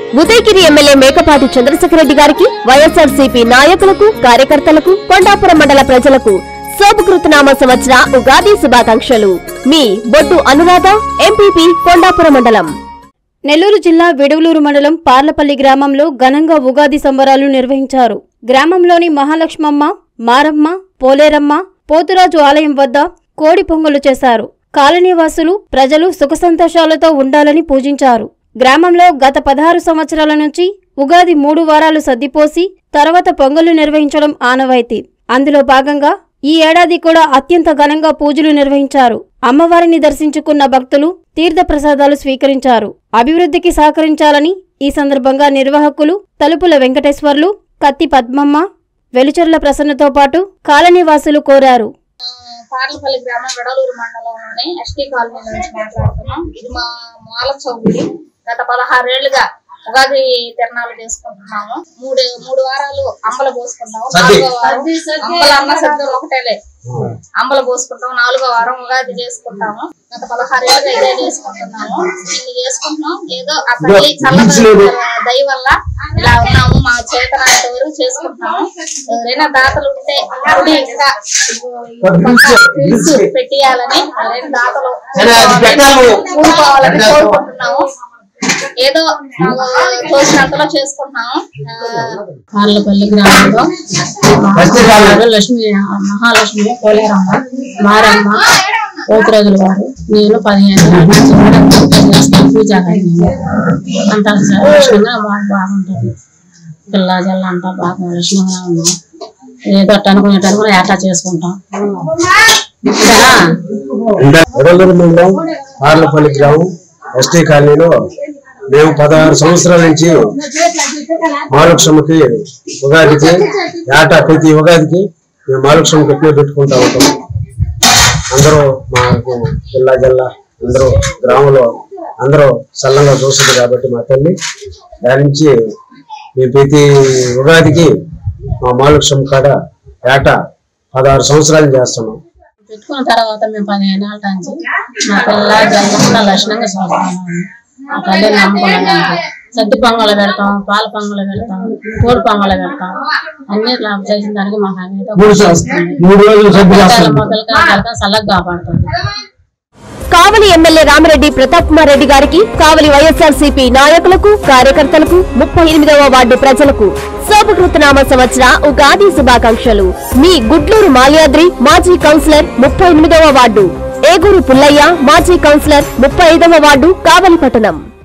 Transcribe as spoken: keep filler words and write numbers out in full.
Udayagiri MLA Mekapati Chandrasekhar Reddy గారికి YSRCP నాయకులకు కార్యకర్తలకు కొండాపురం మండల ప్రజలకు శోభకృతనామ సంవత్సర ఉగాది శుభాకాంక్షలు. మీ బొట్టు అనురాధ, ఎంపీపీ, కొండాపురం మండలం. నెల్లూరు జిల్లా విడువలూరు మండలం పార్లపల్లి గ్రామంలో ఘనంగా ఉగాది సంబరాలు నిర్వహించారు. గ్రామంలోని మహాలక్ష్మమ్మ, మారమ్మ, పోలేరమ్మ, పోతురాజు ఆలయం వద్ద కోడి పొంగలు చేశారు. కాలనీవాసులు ప్రజలు సుఖ సంతోషాలతో ఉండాలని పూజించారు. గ్రామంలో గత పదహారు సంవత్సరాల నుంచి ఉగాది మూడు వారాలు సద్దిపోసి తర్వాత పొంగలు నిర్వహించడం ఆనవాయితీ. అందులో భాగంగా ఈ ఏడాది కూడా అత్యంత ఘనంగా పూజలు నిర్వహించారు. అమ్మవారిని దర్శించుకున్న భక్తులు తీర్థ ప్రసాదాలు స్వీకరించారు. అభివృద్ధికి సహకరించాలని ఈ సందర్భంగా నిర్వాహకులు తలుపుల వెంకటేశ్వర్లు, కత్తి పద్మమ్మ, వెలుచర్ల ప్రసన్నతో పాటు కాలనీవాసులు కోరారు. పార్లపల్లి గ్రామం విడవలూరు మండలంలోని ఎస్టీ కాలనీ నుంచి మాట్లాడుతున్నాం. ఇది మా మూల చౌగుడి. గత పదహారేళ్లుగా ఉగాది తిరణాలు చేసుకుంటున్నాము. మూడు మూడు వారాలు అంబల పోసుకుంటాము. నాలుగో వారం అంబల అన్న శబ్దం ఒకటేలే అంబల పోసుకుంటాము. నాలుగో వారం ఉగాది చేసుకుంటాము. గత పదహారేళ్ళుగా ఇదే చేసుకుంటున్నాము. ఇన్ని చేసుకుంటున్నాం. ఏదో ఆ తల్లి చల్ల దయ వల్ల ఇలా ఉన్నాము. మా చేతనంత వరకు చేసుకుంటున్నాము. ఎవరైనా దాతలు ఉంటే గుడి ఇంకా పెట్టియాలని, ఎవరైనా దాతలు ఊరుకోవాలని కోరుకుంటున్నాము. ఏదో తోచినంతలో చేసుకుంటున్నాము. పార్లపల్లి గ్రామంలో లక్ష్మి, మహాలక్ష్మి, పోలేరమ్మ, మారమ్మ, పోతురాజుల వారు నేను పదిహేను చేస్తాను. పూజా అంతా లక్ష్మిగా బాగా బాగుంటుంది. పిల్ల జల్ల అంతా బాగా లక్ష్మిగా ఉన్నాం. ఏదో అనుకునేటట్టు కూడా ఏటా చేసుకుంటాం. పార్లపల్లి గ్రామం ఎస్టీ కాలనీలో మేము పదహారు సంవత్సరాల నుంచి మహాలక్ష్మికి ఉగాదికి ఏటా ప్రతి ఉగాదికి మేము మహాలక్ష్మికి ఎక్కువ పెట్టుకుంటా ఉంటాం. అందరూ మాకు జిల్లా జిల్లా అందరూ గ్రామంలో అందరూ చల్లంగా చూస్తుంది కాబట్టి మా తల్లి దాని నుంచి మేము ప్రతి ఉగాదికి మా మహాలక్ష్మి కాడ ఏటా పదహారు సంవత్సరాలు చేస్తున్నాం. పెట్టుకున్న తర్వాత మేము పదిహేను ఏళ్ళ నుంచి మా పిల్ల జల్లంగా లక్షణంగా చూస్తున్నాము. ఆ తల్లి నమ్ముకున్నాం. సద్ది పొంగలు పెడతాం, పాల పొంగలు పెడతాం, కోడి పొంగలు పెడతాం. అన్ని చేసిన దానికి మాకు మొదలుగా చల్లగా కాపాడుతుంది. కావలి ఎమ్మెల్యే రామిరెడ్డి ప్రతాప్ కుమార్ రెడ్డి గారికి, కావలి వైఎస్ఆర్సీపీ నాయకులకు కార్యకర్తలకు, ముప్పై ఎనిమిదవ వార్డు ప్రజలకు శోభకృతనామ సంవత్సర ఉగాది శుభాకాంక్షలు. మీ గుడ్లూరు మాల్యాద్రి మాజీ కౌన్సిలర్, ముప్పై ఎనిమిదవ వార్డు, ఏగూరు పుల్లయ్య మాజీ కౌన్సిలర్, ముప్పై ఐదవ వార్డు, కావలి పట్టణం.